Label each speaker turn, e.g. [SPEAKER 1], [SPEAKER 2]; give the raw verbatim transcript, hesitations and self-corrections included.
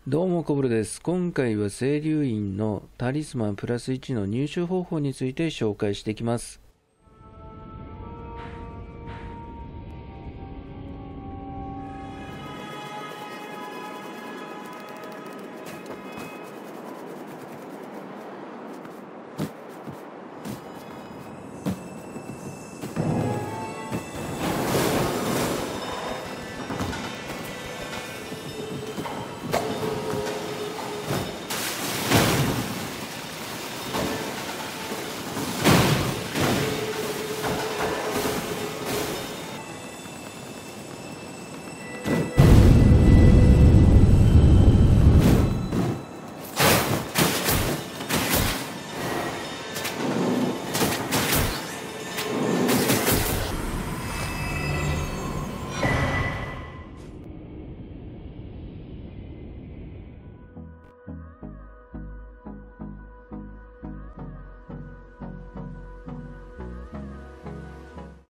[SPEAKER 1] どうも、コブラです。今回は清流院のタリスマンプラスいちの入手方法について紹介していきます。